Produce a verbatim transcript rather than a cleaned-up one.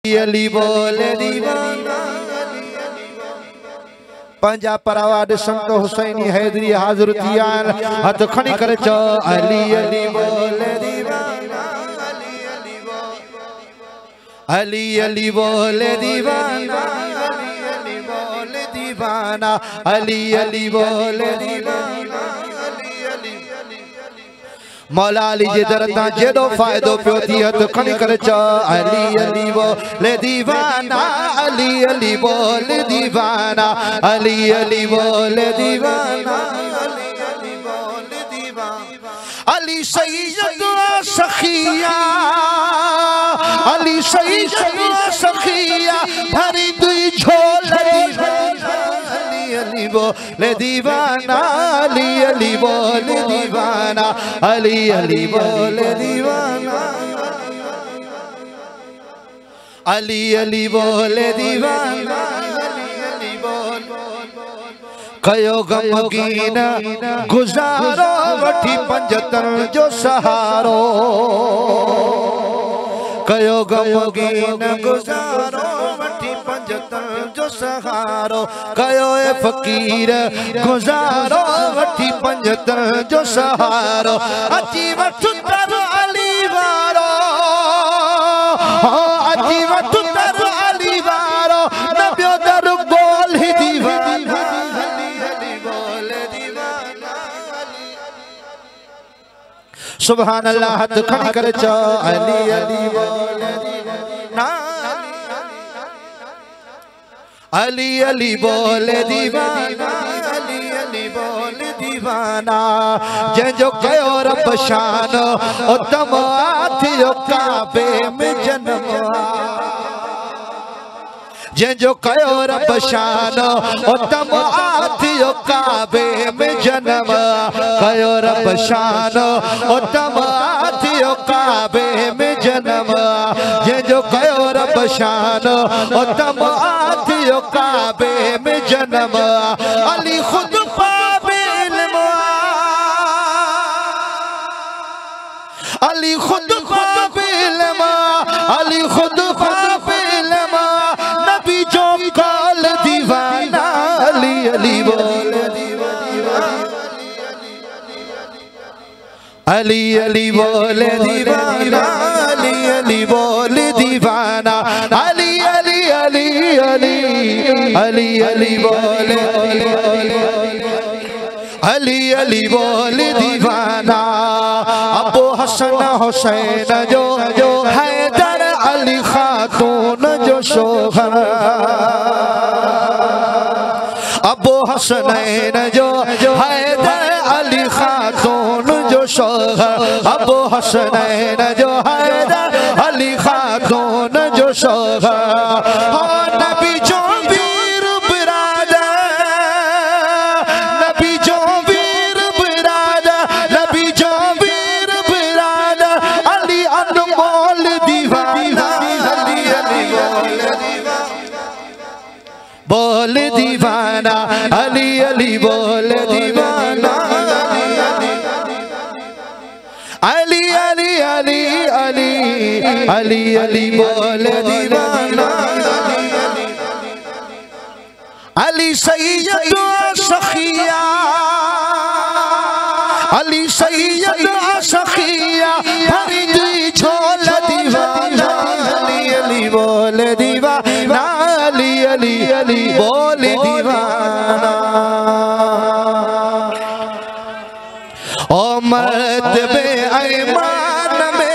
अली बोले दीवाना पंजा परवाद संत हुसैनी हैदरी हाजिर थिया हथ खणी करे चो अली अली बोले दीवाना अली अली बोले दीवाना अली बोले दीवाना अली अली बोले दीवाना मौला अली जे दरता जेडो फायदो पियो थी हथ खणी करे चो अली अली बोले दीवाना अली अली बोले दीवाना अली अली बोले दीवाना अली अली बोले दीवाना अली सैयद सखिया अली सैयद सखिया भरी दुई झोल दीवाना अली अली बोले दीवाना अली अली बोले दीवाना अली अली बोले दीवाना अली अली बोले दीवाना अली अली बोल कयो गमगीन गुजारो वठी पंजतन जो सहारो कयो गमगीन गुजारो वठी पंजतन जो सहारो कयो ए फकीर गुजारो वठी पंजतन जो सहारो अची वठु तर अली वारो अची वठु तर अली वारो न ॿियो दर बोल ही दीवाना अली अली बोले दीवाना सुभान अल्लाह हथ खणी करे चो अली अली बोले दीवाना अली अली बोले दीवाना अली अली बोले दीवाना जंहिंजो कयो रब शान उतम थियो काबे में जन्म जंहिंजो कयो रब शान उतम थियो काबे में जन्म कयो रब शान उतम थियो काबे में जन्म जंहिंजो कयो रब शान उतम थियो काबे में जन्म अली खुद पाबे इल्म अली खुद पाबे इल्म अली खुद पाबे इल्म नबी जो कौल दीवाना अली अली बोले दीवाना अली अली बोले दीवाना अली अली बोले दीवाना अली अली अली अली अली अली बोले अली अली बोले दीवाना अबू हसन हुसैन जो जो हैदर अली खातून जो शोहर अबू हसनैन जो जो हैदर अली खातून जो शोहर अबू हसनैन जो हैदर अली खातून जो शोहर नबी जो वीर बिरादर नबी जो वीर बिरादर नबी जो वीर बिरादर अली अनमोल दीवाना अली अली बोल दीवाना अली अली बोल दीवाना अली अली अली अली अली अली बोल दीवाना अली सैयद सखिया अली सैयद सखिया भरी दुई झोल दीवाना अली अली बोल दीवाना अली अली अली बोल दीवाना ओ मर्द बे ऐमान में